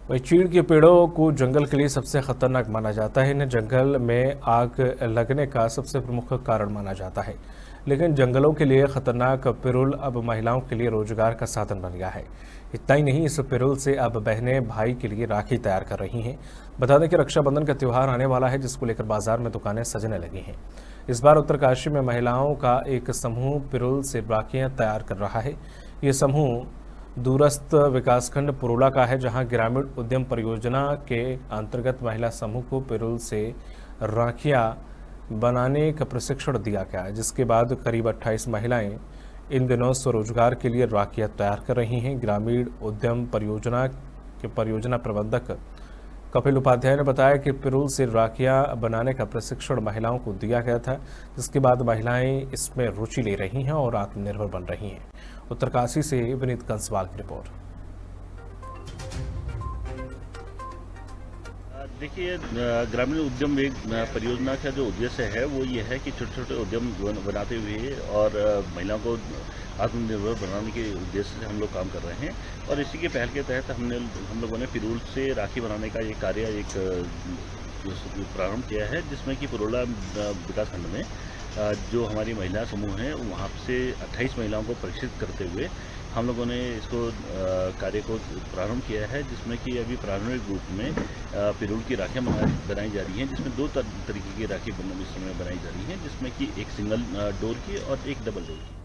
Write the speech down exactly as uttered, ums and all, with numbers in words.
वही चीड़ के पेड़ों को जंगल के लिए सबसे खतरनाक माना जाता है। इन्हें जंगल में आग लगने का सबसे प्रमुख कारण माना जाता है। लेकिन जंगलों के लिए खतरनाक पिरुल अब महिलाओं के लिए रोजगार का साधन बन गया है। इतना ही नहीं, इस पिरुल से अब बहनें भाई के लिए राखी तैयार कर रही हैं। बता दें कि रक्षाबंधन का त्यौहार आने वाला है, जिसको लेकर बाजार में दुकानें सजने लगी हैं। इस बार उत्तरकाशी में महिलाओं का एक समूह पिरुल से राखियां तैयार कर रहा है। ये समूह दूरस्थ विकासखंड पुरोला का है, जहां ग्रामीण उद्यम परियोजना के अंतर्गत महिला समूह को पिरुल से राखियां बनाने का प्रशिक्षण दिया गया, जिसके बाद करीब अट्ठाईस महिलाएं इन दिनों स्वरोजगार के लिए राखियां तैयार कर रही हैं। ग्रामीण उद्यम परियोजना के परियोजना प्रबंधक कपिल उपाध्याय ने बताया कि पिरुल से राखियां बनाने का प्रशिक्षण महिलाओं को दिया गया था, जिसके बाद महिलाएं इसमें रुचि ले रही हैं और आत्मनिर्भर बन रही हैं। उत्तरकाशी से विनीत कंसवाल की रिपोर्ट। देखिए, ग्रामीण उद्यम एक परियोजना का जो उद्देश्य है वो ये है कि छोटे छोटे उद्यम बनाते हुए और महिलाओं को आत्मनिर्भर बनाने के उद्देश्य से हम लोग काम कर रहे हैं। और इसी के पहल के तहत हमने हम लोगों ने पिरुल से राखी बनाने का ये कार्य एक प्रारंभ किया है, जिसमें कि पुरोला विकासखंड में जो हमारी महिला समूह हैं वहाँ से अट्ठाईस महिलाओं को प्रशिक्षित करते हुए हम लोगों ने इसको कार्य को प्रारंभ किया है, जिसमें कि अभी प्रारंभिक रूप में पिरुल की राखियाँ बनाई जा रही हैं, जिसमें दो तरीके की राखी इस समय बनाई जा रही हैं, जिसमें कि एक सिंगल डोर की और एक डबल डोर की।